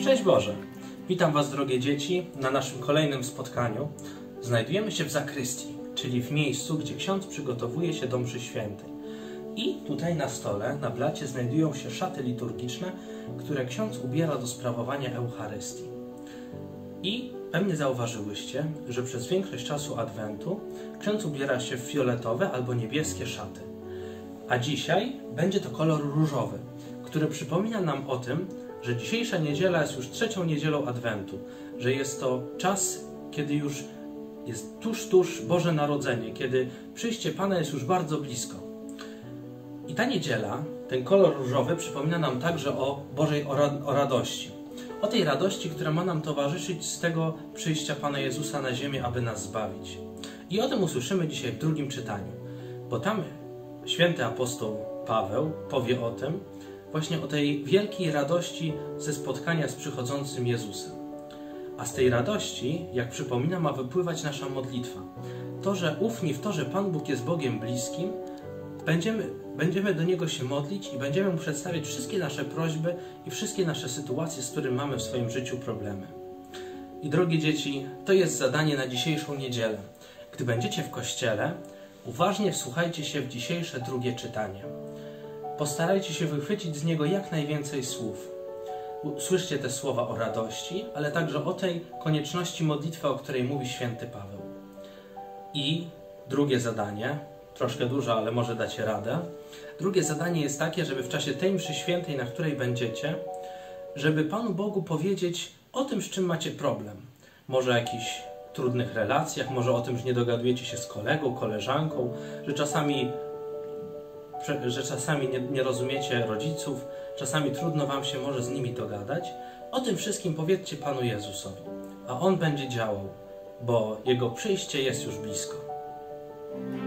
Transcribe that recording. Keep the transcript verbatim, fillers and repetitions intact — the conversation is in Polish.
Szczęść Boże! Witam Was, drogie dzieci, na naszym kolejnym spotkaniu. Znajdujemy się w zakrystii, czyli w miejscu, gdzie ksiądz przygotowuje się do mszy świętej. I tutaj na stole, na blacie, znajdują się szaty liturgiczne, które ksiądz ubiera do sprawowania Eucharystii. I pewnie zauważyłyście, że przez większość czasu Adwentu ksiądz ubiera się w fioletowe albo niebieskie szaty. A dzisiaj będzie to kolor różowy, który przypomina nam o tym, że dzisiejsza niedziela jest już trzecią niedzielą Adwentu, że jest to czas, kiedy już jest tuż, tuż Boże Narodzenie, kiedy przyjście Pana jest już bardzo blisko. I ta niedziela, ten kolor różowy przypomina nam także o Bożej o radości. O tej radości, która ma nam towarzyszyć z tego przyjścia Pana Jezusa na ziemię, aby nas zbawić. I o tym usłyszymy dzisiaj w drugim czytaniu, bo tam święty apostoł Paweł powie o tym, właśnie o tej wielkiej radości ze spotkania z przychodzącym Jezusem. A z tej radości, jak przypomina, ma wypływać nasza modlitwa. To, że ufni w to, że Pan Bóg jest Bogiem bliskim, będziemy, będziemy do Niego się modlić i będziemy Mu przedstawiać wszystkie nasze prośby i wszystkie nasze sytuacje, z którymi mamy w swoim życiu problemy. I drogie dzieci, to jest zadanie na dzisiejszą niedzielę. Gdy będziecie w kościele, uważnie wsłuchajcie się w dzisiejsze drugie czytanie. Postarajcie się wychwycić z niego jak najwięcej słów. Słyszcie te słowa o radości, ale także o tej konieczności modlitwy, o której mówi święty Paweł. I drugie zadanie, troszkę duże, ale może dacie radę. Drugie zadanie jest takie, żeby w czasie tej mszy świętej, na której będziecie, żeby Panu Bogu powiedzieć o tym, z czym macie problem. Może o jakichś trudnych relacjach, może o tym, że nie dogadujecie się z kolegą, koleżanką, że czasami że czasami nie, nie rozumiecie rodziców, czasami trudno Wam się może z nimi dogadać. O tym wszystkim powiedzcie Panu Jezusowi, a On będzie działał, bo Jego przyjście jest już blisko.